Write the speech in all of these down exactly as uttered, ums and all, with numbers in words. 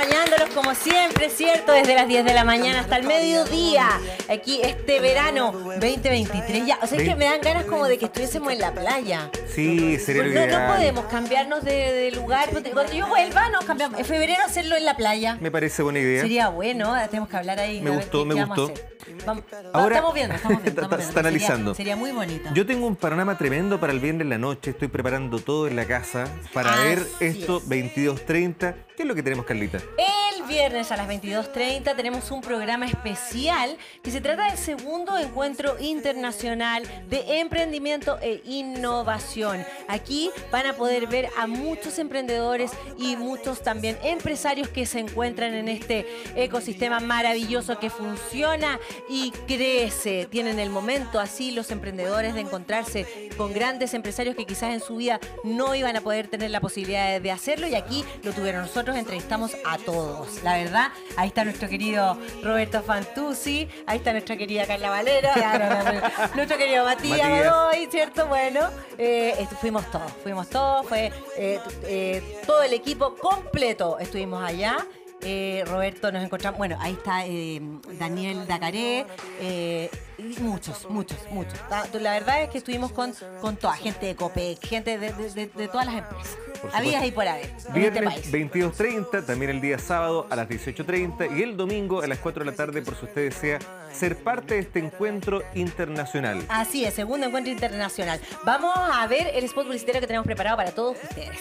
acompañándolos como siempre, ¿cierto? Desde las diez de la mañana hasta el mediodía. Aquí este verano veinte veintitrés. Ya, o sea, es que me dan ganas como de que estuviésemos en la playa. Sí, sería lo no, ideal. no podemos cambiarnos de, de lugar. Cuando yo vuelva, nos cambiamos. En febrero hacerlo en la playa. Me parece buena idea. Sería bueno, tenemos que hablar ahí. Me gustó, me gustó. Vamos, Ahora, estamos viendo, estamos viendo. Estamos viendo. Está analizando. Sería, sería muy bonito. Yo tengo un panorama tremendo para el viernes en la noche. Estoy preparando todo en la casa para Así ver esto es. veintidós treinta. ¿Qué es lo que tenemos, Carlita? El viernes a las veintidós treinta tenemos un programa especial que se trata del segundo encuentro internacional de emprendimiento e innovación. Aquí van a poder ver a muchos emprendedores y muchos también empresarios que se encuentran en este ecosistema maravilloso que funciona y crece. Tienen el momento así los emprendedores de encontrarse con grandes empresarios que quizás en su vida no iban a poder tener la posibilidad de hacerlo, y aquí lo tuvieron. Nosotros entrevistamos a todos, la verdad. Ahí está nuestro querido Roberto Fantuzzi, ahí está nuestra querida Carla Valera, nuestro querido Matías, Matías. Godoy, ¿cierto? Bueno, eh, fuimos todos, fuimos todos, fue eh, eh, todo el equipo completo, estuvimos allá. Eh, Roberto, nos encontramos, bueno, ahí está eh, Daniel Dacaré, eh, y muchos, muchos, muchos. La verdad es que estuvimos con, con toda gente de Copec, gente de, de, de, de todas las empresas. Había ahí por haber. Viernes este veintidós treinta, también el día sábado a las dieciocho treinta y el domingo a las cuatro de la tarde, por si usted desea ser parte de este encuentro internacional. Así es, segundo encuentro internacional. Vamos a ver el spot publicitario que tenemos preparado para todos ustedes.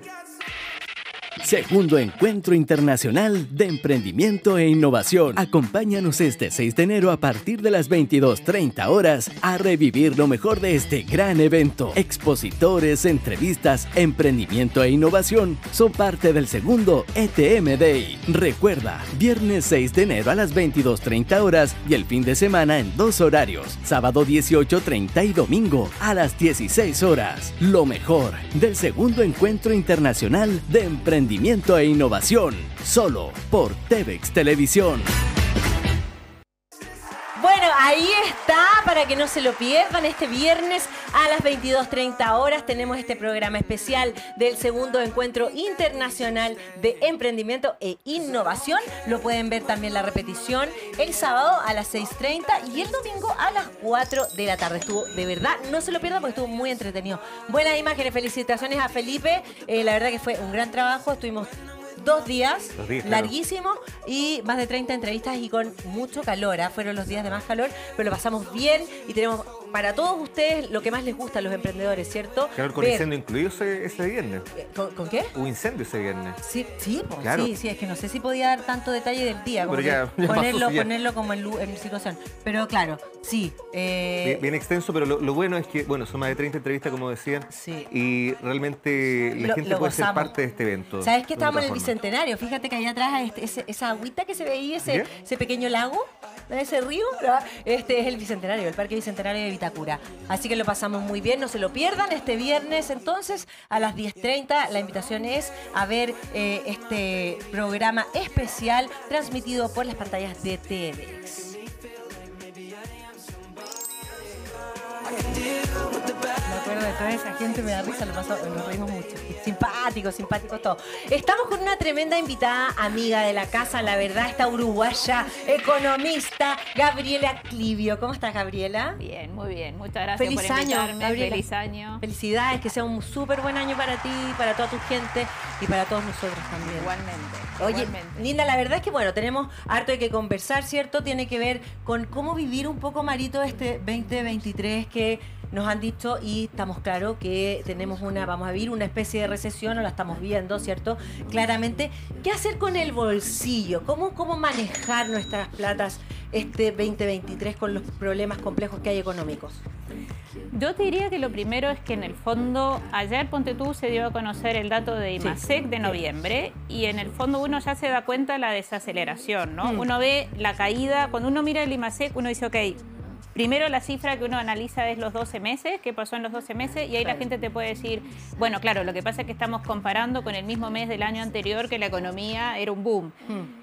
Segundo Encuentro Internacional de Emprendimiento e Innovación. Acompáñanos este seis de enero a partir de las veintidós treinta horas a revivir lo mejor de este gran evento. Expositores, entrevistas, emprendimiento e innovación son parte del segundo E T M Day. Recuerda, viernes seis de enero a las veintidós treinta horas y el fin de semana en dos horarios, sábado dieciocho treinta y domingo a las dieciséis horas. Lo mejor del segundo Encuentro Internacional de Emprendimiento e Innovación, solo por Tevex Televisión. Bueno, ahí está, para que no se lo pierdan, este viernes a las veintidós treinta horas tenemos este programa especial del segundo encuentro internacional de emprendimiento e innovación. Lo pueden ver también la repetición el sábado a las seis treinta y el domingo a las cuatro de la tarde. Estuvo, de verdad, no se lo pierdan porque estuvo muy entretenido. Buenas imágenes, felicitaciones a Felipe. Eh, la verdad que fue un gran trabajo, estuvimos Dos días, Dos días larguísimo, claro. Y más de treinta entrevistas y con mucho calor, ¿eh? Fueron los días de más calor, pero lo pasamos bien y tenemos para todos ustedes lo que más les gusta a los emprendedores, ¿cierto? Claro, con Ver. incendio incluido ese, ese viernes. ¿Con, ¿Con qué? Hubo incendio ese viernes. Sí, sí, pues, claro. sí, sí, es que no sé si podía dar tanto detalle del día, como ya, ya ponerlo, pasó, ya. ponerlo como en, en situación. Pero claro, sí. Eh... Bien, bien extenso, pero lo, lo bueno es que, bueno, son más de treinta entrevistas, como decían, sí. Y realmente la lo, gente lo puede gozamos. ser parte de este evento. ¿Sabes que estábamos en el forma. Bicentenario? Fíjate que allá atrás, este, ese, esa agüita que se veía, ese, ¿Yeah? ese pequeño lago, ese río, este es el Bicentenario, el Parque Bicentenario de Vitacura. Así que lo pasamos muy bien, no se lo pierdan este viernes entonces a las diez treinta. La invitación es a ver eh, este programa especial transmitido por las pantallas de Tevex. Me acuerdo de toda esa gente, me da risa, lo pasó, nos reímos mucho. Simpáticos, simpáticos todos. Estamos con una tremenda invitada, amiga de la casa, la verdad, esta uruguaya, economista, Gabriela Clivio. ¿Cómo estás, Gabriela? Bien, muy bien. Muchas gracias Feliz por año, invitarme. Gabriela. Feliz año. Felicidades, que sea un súper buen año para ti, para toda tu gente y para todos nosotros también. Igualmente. Oye, igualmente. Linda, la verdad es que, bueno, tenemos harto de que conversar, ¿cierto? Tiene que ver con cómo vivir un poco, Marito, este veinte veintitrés que nos han dicho, y estamos claros que tenemos una, vamos a vivir una especie de recesión, o la estamos viendo, ¿cierto? Claramente, ¿qué hacer con el bolsillo? ¿Cómo, cómo manejar nuestras platas este veinte veintitrés con los problemas complejos que hay económicos? Yo te diría que lo primero es que en el fondo, ayer Ponte Tú se dio a conocer el dato de IMASEC sí, de noviembre, sí. Y en el fondo uno ya se da cuenta de la desaceleración, ¿no? Mm. Uno ve la caída, cuando uno mira el IMASEC uno dice, ok, primero la cifra que uno analiza es los doce meses, qué pasó en los doce meses, y ahí claro. La gente te puede decir, bueno, claro, lo que pasa es que estamos comparando con el mismo mes del año anterior que la economía era un boom. Mm.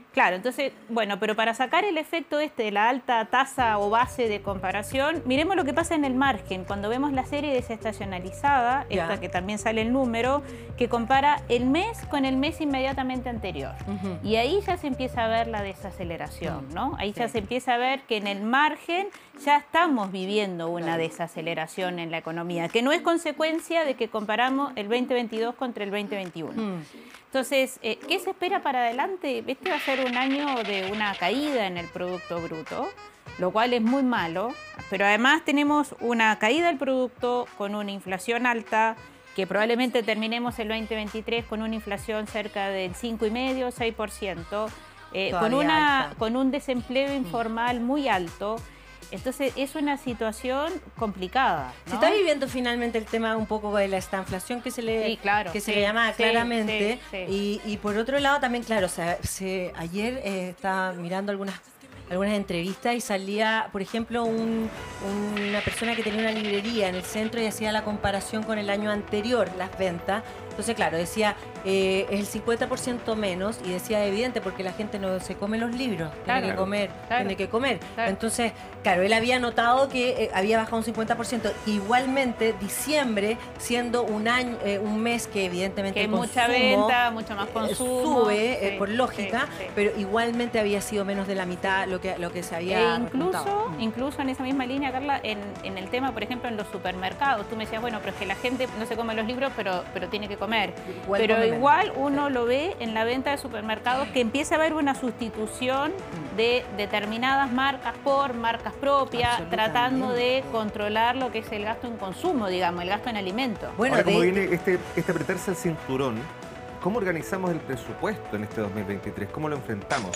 Claro, entonces, bueno, pero para sacar el efecto este de la alta tasa o base de comparación, miremos lo que pasa en el margen. Cuando vemos la serie desestacionalizada, Ya. esta que también sale el número, que compara el mes con el mes inmediatamente anterior. Ujú. Y ahí ya se empieza a ver la desaceleración, Mm, ¿no? Ahí ya sí. se empieza a ver que en el margen ya estamos viviendo una desaceleración en la economía, que no es consecuencia de que comparamos el veinte veintidós contra el veinte veintiuno. Mm. Entonces, eh, ¿qué se espera para adelante? Este va a ser un año de una caída en el Producto Bruto, lo cual es muy malo, pero además tenemos una caída del producto con una inflación alta, que probablemente terminemos el veinte veintitrés con una inflación cerca del cinco coma cinco, seis por ciento, eh, con, Todavía una, alta. con un desempleo informal muy alto. Entonces, es una situación complicada, Se ¿no? está viviendo finalmente el tema un poco de la esta inflación que se le, Sí, claro, que se sí, le llama sí, claramente. sí, sí. Y, y por otro lado también, claro, o sea, se, ayer eh, estaba mirando algunas, algunas entrevistas y salía, por ejemplo, un- una persona que tenía una librería en el centro y hacía la comparación con el año anterior, las ventas. Entonces, claro, decía, eh, es el cincuenta por ciento menos y decía evidente porque la gente no se come los libros, tiene Claro, que comer, claro, tiene que comer. claro. Entonces, claro, él había notado que eh, había bajado un cincuenta por ciento. Igualmente, diciembre, siendo un año, eh, un mes que evidentemente Que hay el mucha consumo, venta, mucho más eh, consumo. sube eh, Sí, por lógica, sí, sí. pero igualmente había sido menos de la mitad lo que, lo que se había E incluso, repuntado. incluso en esa misma línea, Carla, en, en el tema, por ejemplo, en los supermercados, tú me decías, bueno, pero es que la gente no se come los libros, pero, pero tiene que comer. Igual pero come menos. igual uno lo ve en la venta de supermercados que empieza a haber una sustitución de determinadas marcas por marcas propias, Absolutamente. tratando de controlar lo que es el gasto en consumo, digamos, el gasto en alimentos. Bueno, Ahora, como de- viene este, este apretarse el cinturón, ¿cómo organizamos el presupuesto en este dos mil veintitrés? ¿Cómo lo enfrentamos?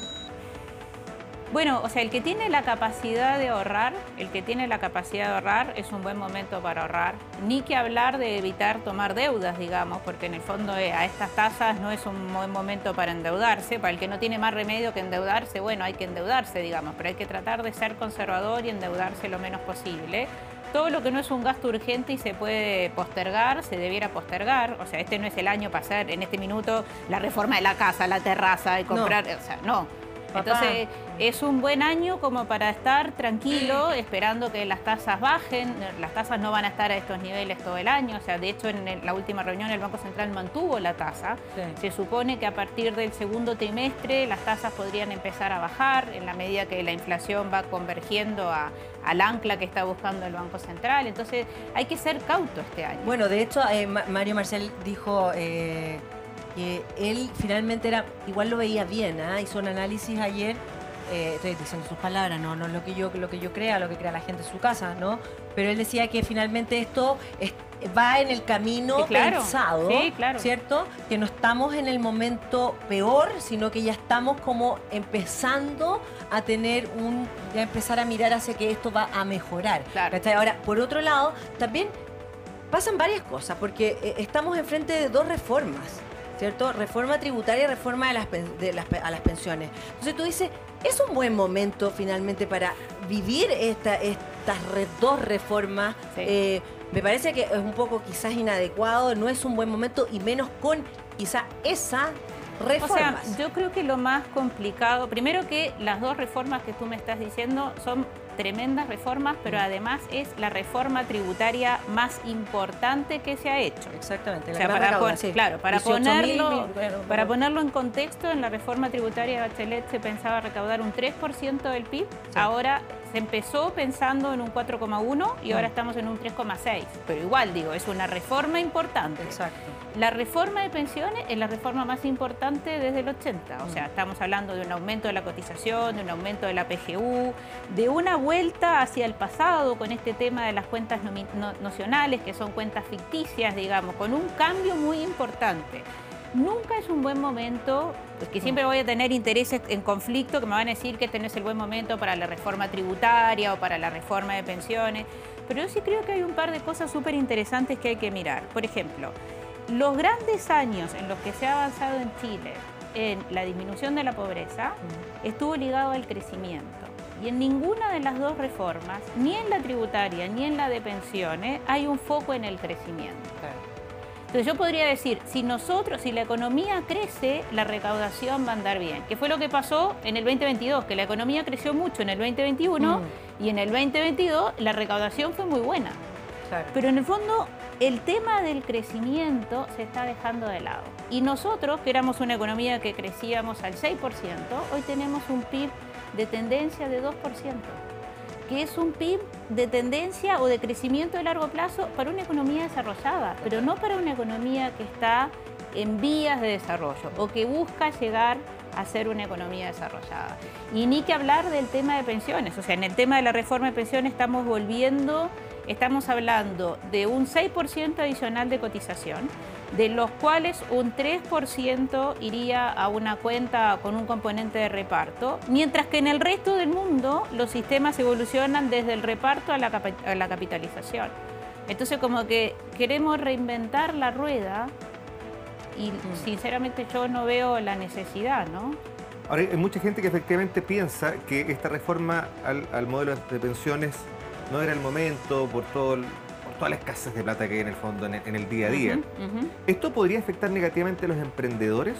Bueno, o sea, el que tiene la capacidad de ahorrar, el que tiene la capacidad de ahorrar es un buen momento para ahorrar. Ni que hablar de evitar tomar deudas, digamos, porque en el fondo eh, a estas tasas no es un buen momento para endeudarse. Para el que no tiene más remedio que endeudarse, bueno, hay que endeudarse, digamos, pero hay que tratar de ser conservador y endeudarse lo menos posible. Todo lo que no es un gasto urgente y se puede postergar, se debiera postergar. O sea, este no es el año para hacer en este minuto la reforma de la casa, la terraza y comprar, o sea, no. Papá. Entonces, es un buen año como para estar tranquilo, esperando que las tasas bajen. Las tasas no van a estar a estos niveles todo el año. O sea, de hecho, en el- la última reunión el Banco Central mantuvo la tasa. Sí. Se supone que a partir del segundo trimestre las tasas podrían empezar a bajar en la medida que la inflación va convergiendo a- al ancla que está buscando el Banco Central. Entonces, hay que ser cauto este año. Bueno, de hecho, eh, Ma- Mario Marcel dijo eh, que él finalmente era, igual lo veía bien, ¿ah? Hizo un análisis ayer, eh, estoy diciendo sus palabras, no, no lo que yo, lo que yo crea, lo que crea la gente en su casa, ¿no? Pero él decía que finalmente esto es- va en el camino Sí, claro. pensado, Sí, claro. ¿cierto? Que no estamos en el momento peor, sino que ya estamos como empezando a tener un, ya empezar a mirar hacia que esto va a mejorar. Claro. ¿Cachai? Ahora, por otro lado, también pasan varias cosas, porque eh, estamos enfrente de dos reformas, ¿cierto? Reforma tributaria y reforma de las, pen- de las pe- a las pensiones. Entonces tú dices, ¿es un buen momento finalmente para vivir esta, estas re- dos reformas? Sí. Eh, me parece que es un poco quizás inadecuado, no es un buen momento y menos con quizá esa O sea, reformas. yo creo que lo más complicado, primero que las dos reformas que tú me estás diciendo son tremendas reformas, pero además es la reforma tributaria más importante que se ha hecho. Exactamente, la O sea, gran para, pon- recaudación. claro, para dieciocho mil, ponerlo, bueno, para bueno. ponerlo en contexto, en la reforma tributaria de Bachelet se pensaba recaudar un tres por ciento del P I B, ahora se empezó pensando en un cuatro coma uno y ahora Mm. estamos en un tres coma seis, pero igual digo, es una reforma importante. Exacto. La reforma de pensiones es la reforma más importante desde el ochenta, o sea, estamos hablando de un aumento de la cotización, de un aumento de la P G U, de una vuelta hacia el pasado con este tema de las cuentas nomi- no- nocionales, que son cuentas ficticias, digamos, con un cambio muy importante. Nunca es un buen momento, porque siempre voy a tener intereses en conflicto que me van a decir que este no es el buen momento para la reforma tributaria o para la reforma de pensiones, pero yo sí creo que hay un par de cosas súper interesantes que hay que mirar. Por ejemplo, los grandes años en los que se ha avanzado en Chile en la disminución de la pobreza estuvo ligado al crecimiento. Y en ninguna de las dos reformas, ni en la tributaria ni en la de pensiones, hay un foco en el crecimiento. Entonces yo podría decir, si nosotros, si la economía crece, la recaudación va a andar bien. Que fue lo que pasó en el veinte veintidós, que la economía creció mucho en el veinte veintiuno mm. y en el veinte veintidós la recaudación fue muy buena. Claro. Pero en el fondo el tema del crecimiento se está dejando de lado. Y nosotros, que éramos una economía que crecíamos al seis por ciento, hoy tenemos un P I B de tendencia de dos por ciento. Que es un P I B de tendencia o de crecimiento de largo plazo para una economía desarrollada, pero no para una economía que está en vías de desarrollo o que busca llegar a ser una economía desarrollada. Y ni que hablar del tema de pensiones, o sea, en el tema de la reforma de pensiones estamos volviendo, estamos hablando de un seis por ciento adicional de cotización, de los cuales un tres por ciento iría a una cuenta con un componente de reparto, mientras que en el resto del mundo los sistemas evolucionan desde el reparto a la, a la capitalización. Entonces como que queremos reinventar la rueda y mm. sinceramente yo no veo la necesidad, ¿no? Ahora, hay mucha gente que efectivamente piensa que esta reforma al, al modelo de pensiones no era el momento por todo el... toda la escasez de plata que hay en el fondo, en el, en el día a día. Uh-huh, uh-huh. ¿Esto podría afectar negativamente a los emprendedores?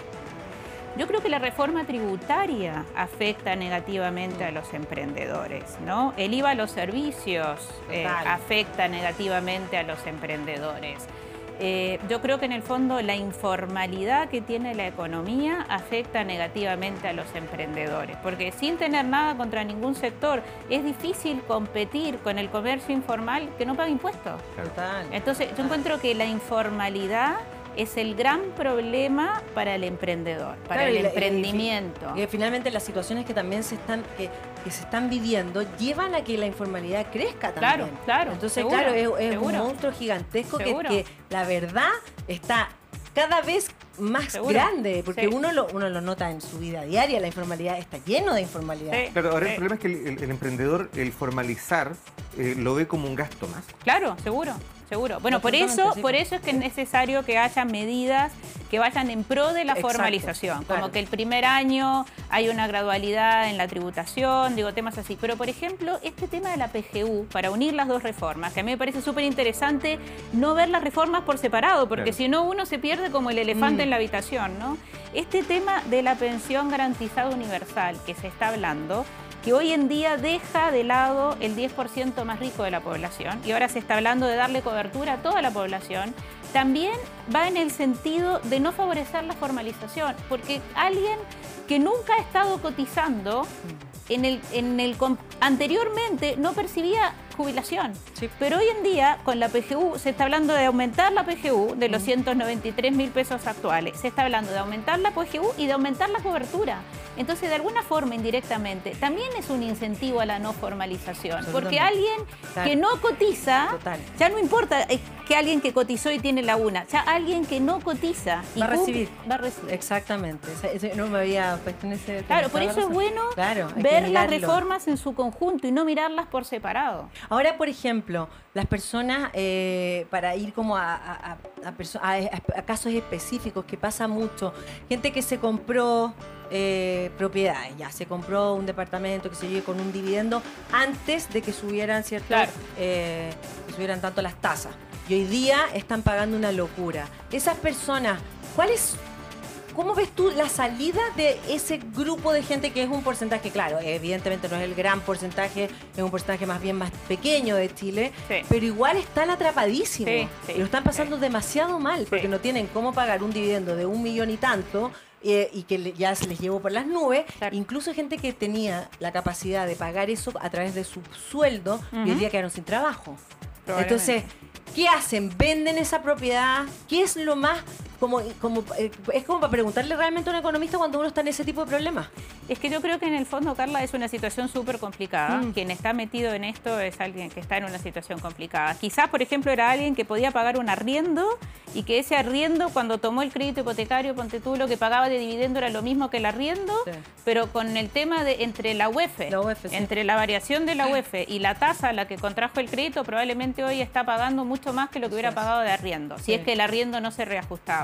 Yo creo que la reforma tributaria afecta negativamente a los emprendedores, ¿no? El I V A a los servicios eh, afecta negativamente a los emprendedores. Eh, yo creo que en el fondo la informalidad que tiene la economía afecta negativamente a los emprendedores, porque sin tener nada contra ningún sector es difícil competir con el comercio informal que no paga impuestos. Total. Entonces yo encuentro que la informalidad es el gran problema para el emprendedor, para claro, el y emprendimiento. Y, y, y finalmente las situaciones que también se están que, que se están viviendo llevan a que la informalidad crezca también. Claro, claro. Entonces, seguro, claro, es, es un seguro. monstruo gigantesco que, que la verdad está cada vez más ¿Seguro? grande, porque sí. uno, lo, uno lo nota en su vida diaria, la informalidad está lleno de informalidad. Sí. Claro, ahora sí. el problema es que el, el, el emprendedor, el formalizar, eh, lo ve como un gasto más. Claro, seguro. Seguro. Bueno, por eso, por eso es que es necesario que haya medidas que vayan en pro de la Exacto, formalización. Como claro. que el primer año hay una gradualidad en la tributación, digo, temas así. Pero, por ejemplo, este tema de la P G U, para unir las dos reformas, que a mí me parece súper interesante no ver las reformas por separado, porque claro. si no uno se pierde como el elefante mm. en la habitación, ¿no? Este tema de la pensión garantizada universal que se está hablando, que hoy en día deja de lado el diez por ciento más rico de la población y ahora se está hablando de darle cobertura a toda la población, también va en el sentido de no favorecer la formalización, porque alguien que nunca ha estado cotizando en el, en el anteriormente no percibía jubilación, sí. pero hoy en día con la P G U se está hablando de aumentar la P G U de los ciento noventa y tres mil pesos actuales, se está hablando de aumentar la P G U y de aumentar la cobertura. Entonces, de alguna forma, indirectamente, también es un incentivo a la no formalización, porque alguien claro. que no cotiza, Total. ya no importa que alguien que cotizó y tiene la una, ya alguien que no cotiza y va a recibir. Va a recibir. Exactamente, no me había puesto en ese... Claro, por eso es bueno claro, ver las reformas en su conjunto y no mirarlas por separado. Ahora, por ejemplo, las personas, eh, para ir como a, a, a, a, a casos específicos, que pasa mucho, gente que se compró eh, propiedades, ya se compró un departamento que se lleve con un dividendo antes de que subieran, ¿cierto? Claro. Eh, que subieran tanto las tasas. Y hoy día están pagando una locura. Esas personas, ¿cuál es... ¿Cómo ves tú la salida de ese grupo de gente que es un porcentaje, claro, evidentemente no es el gran porcentaje, es un porcentaje más bien más pequeño de Chile, sí. pero igual están atrapadísimos sí, sí, y lo están pasando sí. demasiado mal porque sí. no tienen cómo pagar un dividendo de un millón y tanto eh, y que ya se les llevó por las nubes, claro. incluso gente que tenía la capacidad de pagar eso a través de su sueldo uh-huh. y hoy día quedaron sin trabajo. Entonces, ¿qué hacen? ¿Venden esa propiedad? ¿Qué es lo más... Como, como, eh, es como para preguntarle realmente a un economista cuando uno está en ese tipo de problemas? Es que yo creo que en el fondo, Carla, es una situación súper complicada. Mm. Quien está metido en esto es alguien que está en una situación complicada. Quizás, por ejemplo, era alguien que podía pagar un arriendo y que ese arriendo, cuando tomó el crédito hipotecario, ponte tú, lo que pagaba de dividendo era lo mismo que el arriendo, sí. pero con el tema de entre la U E F, la U E F sí. entre la variación de la U E F y la tasa a la que contrajo el crédito, probablemente hoy está pagando mucho más que lo que hubiera sí. pagado de arriendo, si sí. es que el arriendo no se reajustaba.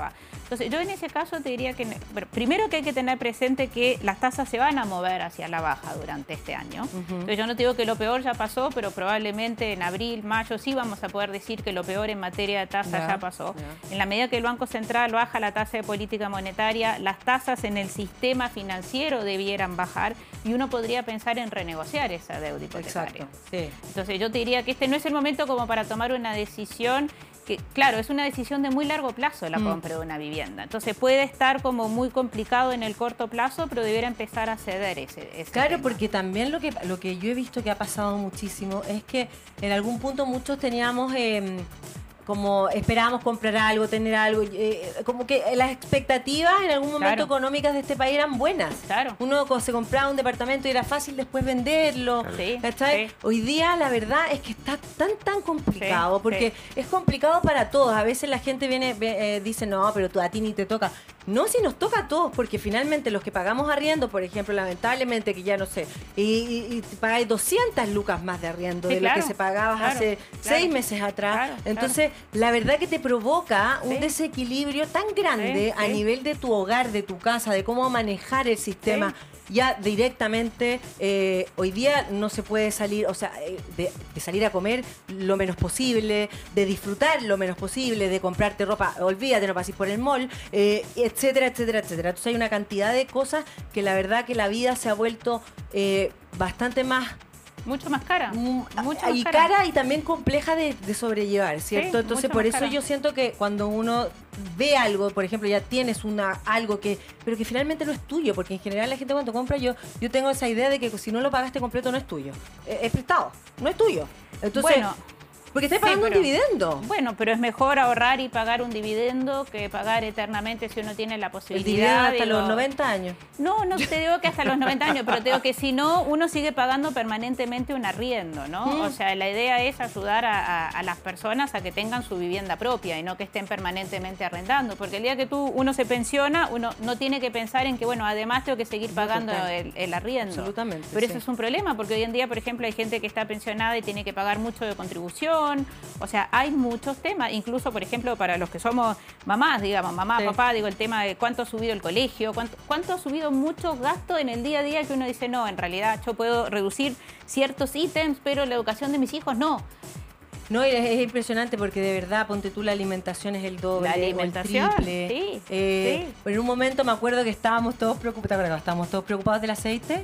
Europa. Entonces, yo en ese caso te diría que, bueno, primero que hay que tener presente que las tasas se van a mover hacia la baja durante este año. Uh-huh. Entonces, yo no te digo que lo peor ya pasó, pero probablemente en abril, mayo, sí vamos a poder decir que lo peor en materia de tasas yeah, ya pasó. Yeah. En la medida que el Banco Central baja la tasa de política monetaria, las tasas en el sistema financiero debieran bajar y uno podría pensar en renegociar esa deuda hipotecaria. Exacto, sí. Entonces, yo te diría que este no es el momento como para tomar una decisión que, claro, es una decisión de muy largo plazo la mm. compra de una vivienda. Entonces puede estar como muy complicado en el corto plazo, pero debiera empezar a ceder ese, ese Claro, tema. Porque también lo que, lo que yo he visto que ha pasado muchísimo es que en algún punto muchos teníamos... Eh, como esperábamos comprar algo, tener algo, eh, como que las expectativas en algún momento claro. económicas de este país eran buenas. Claro. Uno se compraba un departamento y era fácil después venderlo. Sí, ¿cachai? sí. Hoy día la verdad es que está tan, tan complicado, sí, porque sí. es complicado para todos. A veces la gente viene, eh, dice, no, pero tú, a ti ni te toca. No, si nos toca a todos, porque finalmente los que pagamos arriendo, por ejemplo, lamentablemente, que ya no sé, y, y, y pagáis doscientas lucas más de arriendo sí, de claro, lo que se pagaba claro, hace claro, seis meses atrás. Claro, Entonces, claro. la verdad que te provoca un sí. desequilibrio tan grande sí, a sí. nivel de tu hogar, de tu casa, de cómo manejar el sistema. Sí. Ya directamente, eh, hoy día no se puede salir, o sea, de, de salir a comer lo menos posible, de disfrutar lo menos posible, de comprarte ropa, olvídate, no pases por el mall, eh, etcétera, etcétera, etcétera. Entonces hay una cantidad de cosas que la verdad que la vida se ha vuelto eh, bastante más... Mucho más cara. Mm, mucho más y cara. cara y también compleja de, de sobrellevar, ¿cierto? Sí, Entonces, mucho por más eso cara. yo siento que cuando uno ve algo, por ejemplo, ya tienes una algo que, pero que finalmente no es tuyo, porque en general la gente cuando compra, yo yo tengo esa idea de que si no lo pagaste completo no es tuyo. Es, es prestado, no es tuyo. Entonces, bueno, porque estás pagando sí, pero, un dividendo. Bueno, pero es mejor ahorrar y pagar un dividendo que pagar eternamente si uno tiene la posibilidad. El dividendo hasta de los lo... noventa años. No, no te digo que hasta los noventa años, pero te digo que si no, uno sigue pagando permanentemente un arriendo, ¿no? Mm. O sea, la idea es ayudar a, a, a las personas a que tengan su vivienda propia y no que estén permanentemente arrendando, porque el día que tú uno se pensiona, uno no tiene que pensar en que, bueno, además tengo que seguir pagando el, el arriendo. Absolutamente. Pero sí. eso es un problema, porque hoy en día, por ejemplo, hay gente que está pensionada y tiene que pagar mucho de contribución. O sea, hay muchos temas, incluso, por ejemplo, para los que somos mamás, digamos, mamá, sí. papá, digo, el tema de cuánto ha subido el colegio, cuánto, cuánto ha subido muchos gastos en el día a día, que uno dice, no, en realidad yo puedo reducir ciertos ítems, pero la educación de mis hijos no. No, es, es impresionante porque de verdad, ponte tú, la alimentación es el doble, la alimentación, o el triple. Sí, eh, sí. En un momento me acuerdo que estábamos todos preocupados, estábamos todos preocupados del aceite.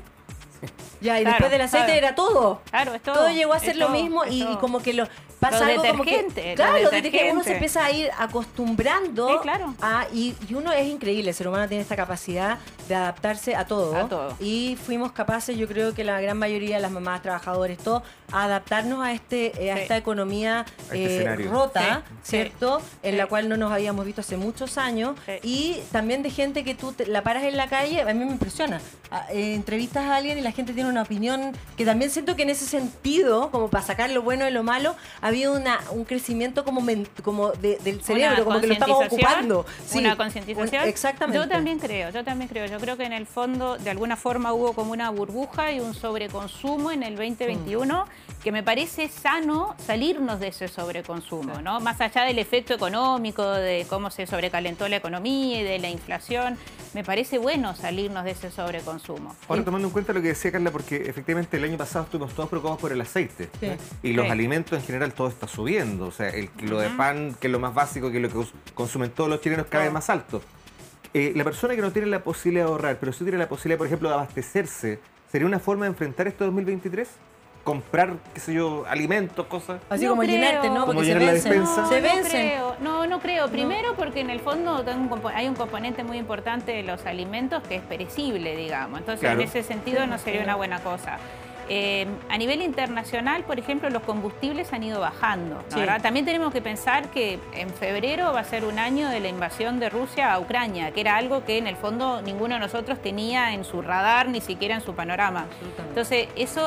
Ya, y claro, después del aceite claro. era todo. Claro, es todo. Todo llegó a ser lo todo, mismo y, y como que lo pasa los algo como que claro, desde que uno se empieza a ir acostumbrando sí, claro. a y, y uno es increíble, el ser humano tiene esta capacidad de adaptarse a todo, a todo. Y fuimos capaces, yo creo que la gran mayoría de las mamás, trabajadores, todo, a adaptarnos a este a sí. esta economía eh, este rota, sí. ¿cierto? Sí. En sí. la cual no nos habíamos visto hace muchos años sí. y también de gente que tú te, la paras en la calle, a mí me impresiona. Eh, entrevistas a alguien y la gente tiene una opinión que también siento que en ese sentido, como para sacar lo bueno de lo malo, había una, un crecimiento como, men, como de, del cerebro, una como que lo estamos ocupando. Sí, una concientización. Un, exactamente. Yo también creo, yo también creo. Yo creo que en el fondo, de alguna forma, hubo como una burbuja y un sobreconsumo en el veinte veintiuno, mm. que me parece sano salirnos de ese sobreconsumo, ¿no? Más allá del efecto económico, de cómo se sobrecalentó la economía y de la inflación, me parece bueno salirnos de ese sobreconsumo. Ahora, tomando en cuenta lo que decía Carla, porque efectivamente el año pasado estuvimos todos preocupados por el aceite, sí. ¿no? Y los sí. alimentos en general todo está subiendo, o sea, el kilo uh-huh. de pan, que es lo más básico, que es lo que consumen todos los chilenos, cada vez oh. más alto. Eh, la persona que no tiene la posibilidad de ahorrar, pero sí tiene la posibilidad, por ejemplo, de abastecerse, ¿sería una forma de enfrentar este dos mil veintitrés? Comprar, qué sé yo, alimentos, cosas. Así no como creo. llenarte, ¿no? Como porque llenar se la vencen. despensa. No, se no vencen. Creo. No, no creo. Primero no. porque en el fondo hay un componente muy importante de los alimentos que es perecible, digamos. Entonces, claro. en ese sentido no sería una buena cosa. Eh, a nivel internacional, por ejemplo, los combustibles han ido bajando, ¿no? Sí. También tenemos que pensar que en febrero va a ser un año de la invasión de Rusia a Ucrania, que era algo que en el fondo ninguno de nosotros tenía en su radar, ni siquiera en su panorama. Entonces, eso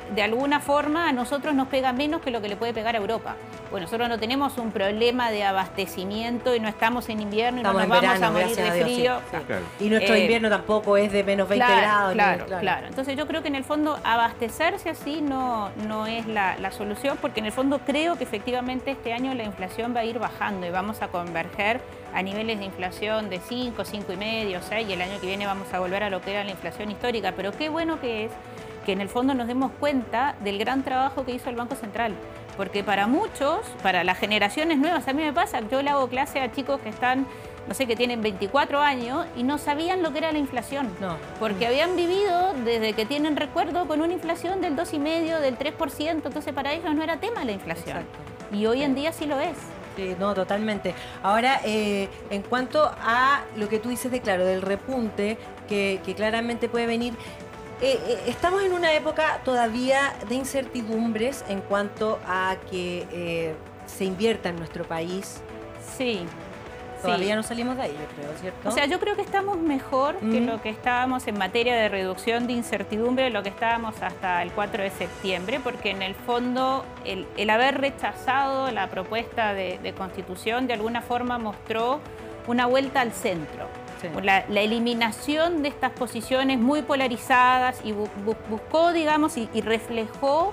de alguna forma a nosotros nos pega menos que lo que le puede pegar a Europa. Bueno, nosotros no tenemos un problema de abastecimiento y no estamos en invierno y estamos no nos vamos verano, a morir de a Dios, frío. Sí, sí. Claro. Y nuestro Eh, invierno tampoco es de menos veinte claro, grados. Claro, ni- claro, claro. Entonces yo creo que en el fondo abastecerse así no, no es la, la solución, porque en el fondo creo que efectivamente este año la inflación va a ir bajando y vamos a converger a niveles de inflación de cinco, cinco y medio, seis, y el año que viene vamos a volver a lo que era la inflación histórica. Pero qué bueno que es que en el fondo nos demos cuenta del gran trabajo que hizo el Banco Central. Porque para muchos, para las generaciones nuevas, a mí me pasa, yo le hago clase a chicos que están, no sé, que tienen veinticuatro años y no sabían lo que era la inflación. No. Porque habían vivido desde que tienen recuerdo con una inflación del dos coma cinco, del tres por ciento, entonces para ellos no era tema la inflación. Exacto. Y hoy en Sí. día sí lo es. Sí, no, totalmente. Ahora, eh, en cuanto a lo que tú dices de, claro, del repunte, que, que claramente puede venir, eh, eh, estamos en una época todavía de incertidumbres en cuanto a que eh, se invierta en nuestro país. Sí. Todavía sí. no salimos de ahí, yo creo, ¿cierto? O sea, yo creo que estamos mejor que Mm. lo que estábamos en materia de reducción de incertidumbre, de lo que estábamos hasta el cuatro de septiembre, porque en el fondo el, el haber rechazado la propuesta de, de constitución de alguna forma mostró una vuelta al centro. Sí. La, la eliminación de estas posiciones muy polarizadas y bu- bu- buscó, digamos, y, y reflejó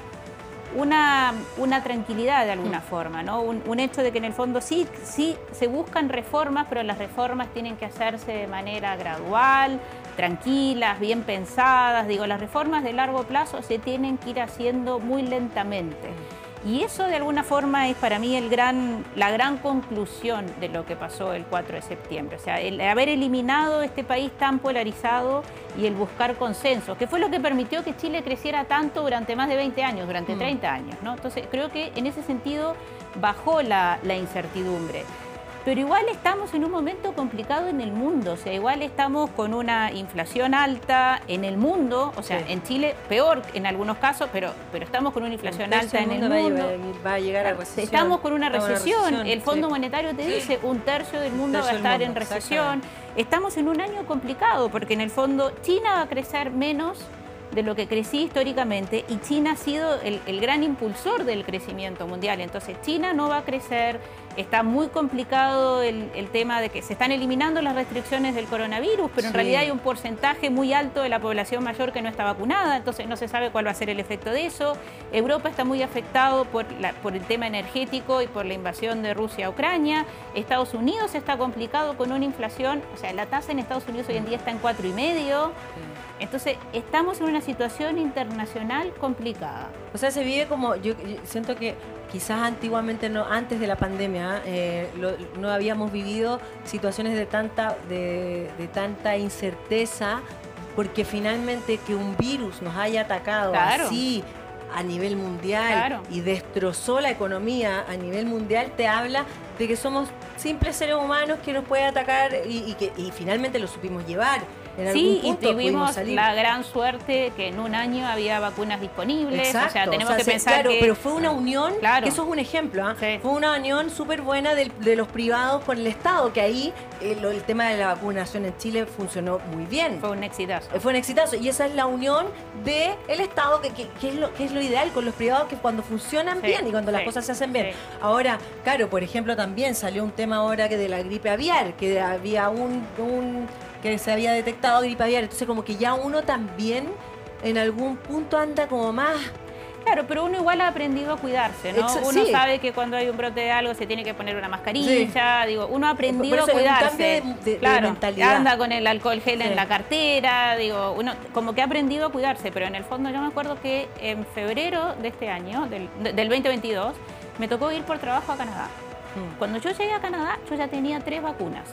una, una tranquilidad de alguna Mm. forma, ¿no? Un, un hecho de que en el fondo sí, sí se buscan reformas, pero las reformas tienen que hacerse de manera gradual, tranquilas, bien pensadas. Digo, las reformas de largo plazo se tienen que ir haciendo muy lentamente. Y eso de alguna forma es para mí el gran, la gran conclusión de lo que pasó el cuatro de septiembre. O sea, el haber eliminado este país tan polarizado y el buscar consenso, que fue lo que permitió que Chile creciera tanto durante más de veinte años, durante Mm. treinta años, ¿no? Entonces creo que en ese sentido bajó la, la incertidumbre. Pero igual estamos en un momento complicado en el mundo, o sea, igual estamos con una inflación alta en el mundo, o sea, Sí. en Chile peor en algunos casos, pero, pero estamos con una inflación Un tercio alta en del el va a mundo. llegar- Va a llegar a recesión. Estamos con una Estamos en recesión, el Fondo sí. Monetario te dice un tercio del mundo va a tercio del estar en mundo, recesión. Estamos en un año complicado porque en el fondo China va a crecer menos de lo que crecía históricamente y China ha sido el, el gran impulsor del crecimiento mundial. Entonces China no va a crecer, está muy complicado el, el tema de que se están eliminando las restricciones del coronavirus, pero en Sí. realidad hay un porcentaje muy alto de la población mayor que no está vacunada, entonces no se sabe cuál va a ser el efecto de eso. Europa está muy afectado por, la, por el tema energético y por la invasión de Rusia a Ucrania. Estados Unidos está complicado con una inflación, o sea, la tasa en Estados Unidos hoy en día está en cuatro y medio. Entonces, estamos en una situación internacional complicada. O sea, se vive como, yo, yo siento que quizás antiguamente, no, antes de la pandemia, eh, lo- no habíamos vivido situaciones de tanta, de, de tanta incerteza, porque finalmente que un virus nos haya atacado Claro. así a nivel mundial Claro. y destrozó la economía a nivel mundial, te habla de que somos simples seres humanos que nos puede atacar y, y que y finalmente lo supimos llevar. En Sí, algún y punto pudimos tuvimos salir. la gran suerte que en un año había vacunas disponibles. Exacto, O sea, tenemos o sea, que se- pensar claro, que... pero fue una unión, Claro. que eso es un ejemplo, ¿ah? Sí. Fue una unión súper buena del- de los privados con el Estado, que ahí eh, lo- el tema de la vacunación en Chile funcionó muy bien. Fue un exitazo. Eh, Fue un exitazo y esa es la unión del Estado, que, que- que es lo, que es lo ideal con los privados, que cuando funcionan Sí, bien y cuando las sí, cosas se hacen bien. sí. Ahora, claro, por ejemplo, también salió un tema ahora que de la gripe aviar, que había un, un que se había detectado gripe aviar, entonces como que ya uno también en algún punto anda como más... Claro, pero uno igual ha aprendido a cuidarse, ¿no? Exa- Uno sí. sabe que cuando hay un brote de algo se tiene que poner una mascarilla, digo, uno ha aprendido Por eso a es un cuidarse. cambio de- de- de claro, mentalidad. anda con el alcohol gel Sí. en la cartera, digo, uno como que ha aprendido a cuidarse, pero en el fondo yo me acuerdo que en febrero de este año, del, del veinte veintidós, me tocó ir por trabajo a Canadá. Mm. Cuando yo llegué a Canadá, yo ya tenía tres vacunas.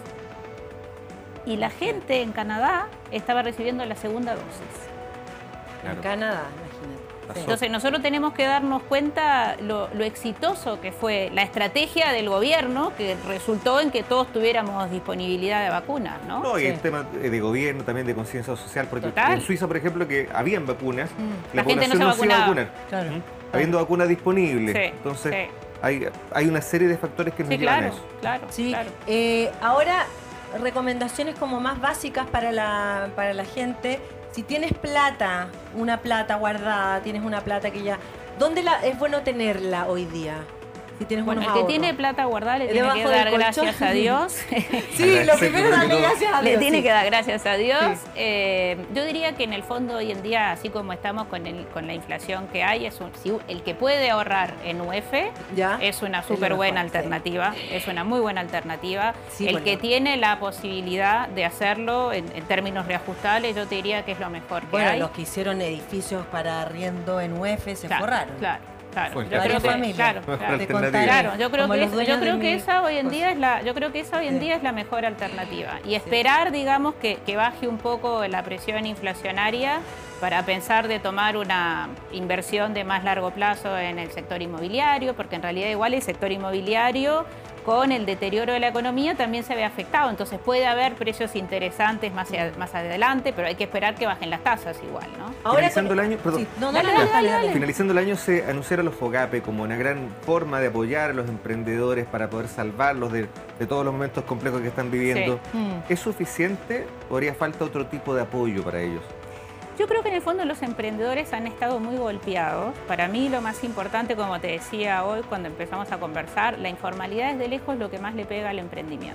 Y la gente en Canadá estaba recibiendo la segunda dosis. Claro. En Canadá, imagínate. Pasó. Entonces nosotros tenemos que darnos cuenta lo, lo exitoso que fue la estrategia del gobierno que resultó en que todos tuviéramos disponibilidad de vacunas, ¿no? No, y Sí. el tema eh, de gobierno, también de conciencia social, porque Total. en Suiza, por ejemplo, que habían vacunas, Mm. la, La gente no población se no se iba a vacunaba. vacunar. Claro. ¿Mm? Habiendo vacunas disponibles. Sí, Entonces, sí. hay, hay una serie de factores que nos Sí, llevan a claro, eso. claro, Sí, claro. eh, ahora recomendaciones como más básicas para la, para la gente. si tienes plata, una plata guardada, tienes una plata que ya... ¿Dónde la, es bueno tenerla hoy día? Si tienes bueno, el unos que ahorros. tiene plata guardada le Debajo tiene que dar del colchón. gracias a Dios. Sí, lo primero es darle gracias a Dios. Le tiene sí. que dar gracias a Dios. Sí. Eh, yo diría que en el fondo hoy en día, así como estamos con, el, con la inflación que hay, es un, si el que puede ahorrar en U F ¿Ya? es una Es súper lo buena mejor, alternativa. Sí. Es una muy buena alternativa. Sí, el bueno. que tiene la posibilidad de hacerlo en, en términos reajustables, yo te diría que es lo mejor que Bueno, hay. los que hicieron edificios para arriendo en U F se claro, forraron. Claro. Claro, Fue yo claro. creo que, familia. claro, Mejor claro. alternativa. Claro, yo creo Como que, los es- dueños yo creo de que mi esa hoy en cosa. día es la, yo creo que esa hoy en Sí. día es la mejor alternativa. Y esperar, digamos, que, que baje un poco la presión inflacionaria para pensar de tomar una inversión de más largo plazo en el sector inmobiliario, porque en realidad igual el sector inmobiliario con el deterioro de la economía también se ve afectado. Entonces puede haber precios interesantes más, a- más adelante, pero hay que esperar que bajen las tasas igual, ¿no? Finalizando con- el año, perdón. Sí, no, no, Dale, dale, dale, dale, dale. dale. Finalizando el año se anunciaron los FOGAPE como una gran forma de apoyar a los emprendedores para poder salvarlos de, de todos los momentos complejos que están viviendo. Sí. Mm. ¿Es suficiente o haría falta otro tipo de apoyo para ellos? Yo creo que en el fondo los emprendedores han estado muy golpeados. Para mí lo más importante, como te decía hoy cuando empezamos a conversar, la informalidad es de lejos lo que más le pega al emprendimiento.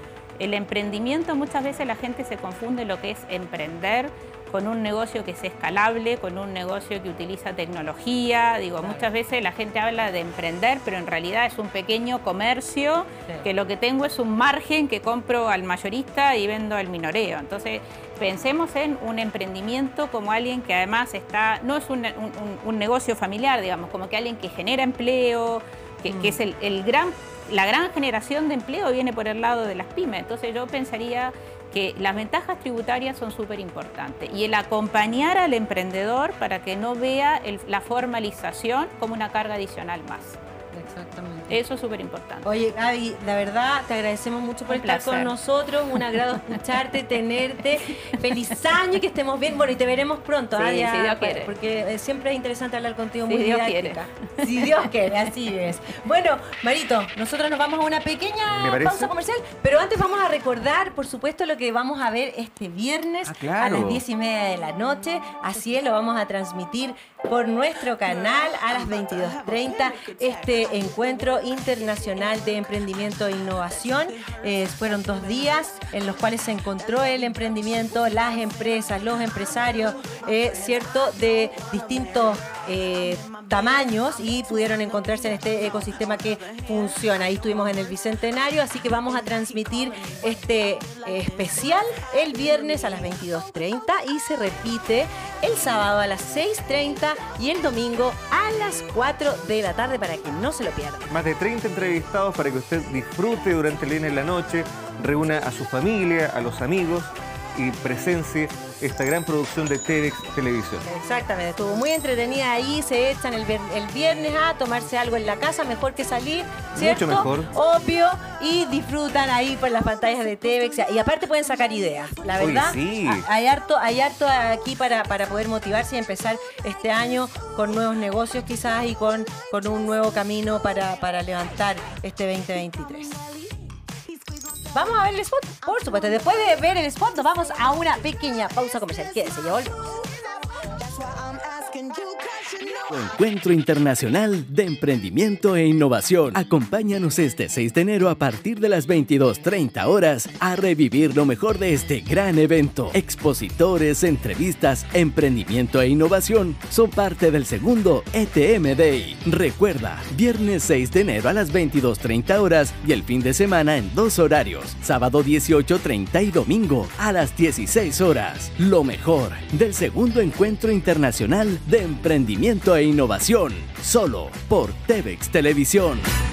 El emprendimiento, muchas veces la gente se confunde lo que es emprender con un negocio que es escalable, con un negocio que utiliza tecnología. Digo, Claro. muchas veces la gente habla de emprender, pero en realidad es un pequeño comercio Sí. que lo que tengo es un margen que compro al mayorista y vendo al minoreo. Entonces, pensemos en un emprendimiento como alguien que además está, no es un, un- un- un negocio familiar, digamos, como que alguien que genera empleo, que, Mm. que es el, el gran, la gran generación de empleo viene por el lado de las pymes. Entonces yo pensaría que las ventajas tributarias son súper importantes y el acompañar al emprendedor para que no vea el- la formalización como una carga adicional más. Exactamente. Eso es súper importante. Oye, Gaby, la verdad, te agradecemos mucho por Un estar placer. con nosotros. Un agrado escucharte, tenerte. Feliz año y que estemos bien. Bueno, y te veremos pronto. Sí, ah, ya, si Dios pa- quiere. Porque eh, siempre es interesante hablar contigo Si muy Dios didáctica. Si Dios quiere, así es. Bueno, Marito, nosotros nos vamos a una pequeña Me parece. pausa comercial, pero antes vamos a recordar, por supuesto, lo que vamos a ver este viernes Ah, claro. a las diez y media de la noche. Así es, lo vamos a transmitir por nuestro canal a las veintidós treinta. Este encuentro internacional de emprendimiento e innovación. Eh, fueron dos días en los cuales se encontró el emprendimiento, las empresas, los empresarios, eh, ¿cierto? De distintos eh, tamaños y pudieron encontrarse en este ecosistema que funciona. Ahí estuvimos en el Bicentenario, así que vamos a transmitir este eh, especial el viernes a las veintidós treinta y se repite el sábado a las seis treinta y el domingo a las cuatro de la tarde para que no se lo pierdan. Más de treinta entrevistados para que usted disfrute durante el día y la noche, reúna a su familia, a los amigos y presencie esta gran producción de TEDx Televisión. Exactamente, estuvo muy entretenida ahí, se echan el, vier- el viernes a tomarse algo en la casa, mejor que salir, ¿cierto? Mucho mejor. Obvio, y disfrutan ahí por las pantallas de T V X, y aparte pueden sacar ideas, la Oye, verdad. sí. a- Hay harto, hay harto aquí para, para poder motivarse y empezar este año con nuevos negocios quizás y con, con un nuevo camino para, para levantar este veinte veintitrés. Vamos a ver el spot, por supuesto. Después de ver el spot, nos vamos a una pequeña pausa comercial. Quédense, ya volvemos. Encuentro Internacional de Emprendimiento e Innovación. Acompáñanos este seis de enero a partir de las veintidós treinta horas a revivir lo mejor de este gran evento. Expositores, entrevistas, emprendimiento e innovación son parte del segundo E T M Day. Recuerda, viernes seis de enero a las veintidós treinta horas y el fin de semana en dos horarios, sábado dieciocho treinta y domingo a las dieciséis horas. Lo mejor del segundo Encuentro Internacional de Emprendimiento e Innovación, solo por T V X Televisión.